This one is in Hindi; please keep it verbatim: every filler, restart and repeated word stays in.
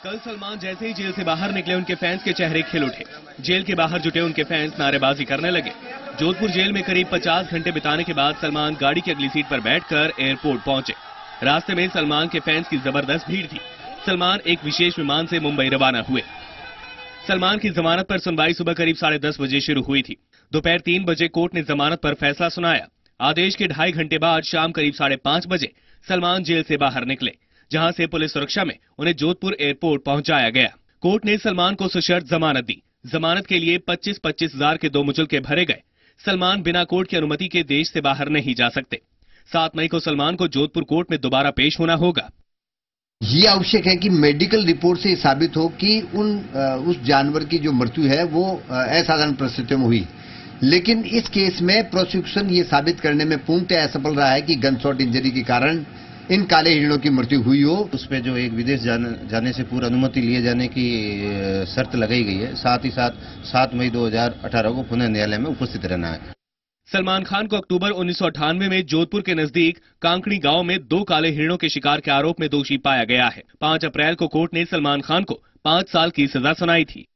कल सलमान जैसे ही जेल से बाहर निकले उनके फैंस के चेहरे खिल उठे। जेल के बाहर जुटे उनके फैंस नारेबाजी करने लगे। जोधपुर जेल में करीब पचास घंटे बिताने के बाद सलमान गाड़ी की अगली सीट पर बैठकर एयरपोर्ट पहुंचे। रास्ते में सलमान के फैंस की जबरदस्त भीड़ थी। सलमान एक विशेष विमान से मुंबई रवाना हुए। सलमान की जमानत पर सुनवाई सुबह करीब साढ़े दस बजे शुरू हुई थी। दोपहर तीन बजे कोर्ट ने जमानत पर फैसला सुनाया। आदेश के ढाई घंटे बाद शाम करीब साढ़े पांच बजे सलमान जेल से बाहर निकले, जहां से पुलिस सुरक्षा में उन्हें जोधपुर एयरपोर्ट पहुंचाया गया। कोर्ट ने सलमान को सशर्त जमानत दी। जमानत के लिए पच्चीस पच्चीस हजार के दो मुचलके भरे गए। सलमान बिना कोर्ट की अनुमति के देश से बाहर नहीं जा सकते। सात मई को सलमान को जोधपुर कोर्ट में दोबारा पेश होना होगा। ये आवश्यक है कि मेडिकल रिपोर्ट से साबित हो कि उन उस जानवर की जो मृत्यु है वो असाधारण परिस्थितियों में हुई। लेकिन इस केस में प्रोसिक्यूशन ये साबित करने में पूर्णतः असफल रहा है कि गन शॉट इंजरी के कारण इन काले हिरणों की मृत्यु हुई हो। उस पे जो एक विदेश जाने, जाने से पूर्व अनुमति लिए जाने की शर्त लगाई गई है। साथ ही साथ सात मई दो हजार अठारह को पुनः न्यायालय में उपस्थित रहना है। सलमान खान को अक्टूबर उन्नीस सौ अट्ठानवे में जोधपुर के नजदीक कांकड़ी गांव में दो काले हिरणों के शिकार के आरोप में दोषी पाया गया है। पांच अप्रैल को कोर्ट ने सलमान खान को पांच साल की सजा सुनाई थी।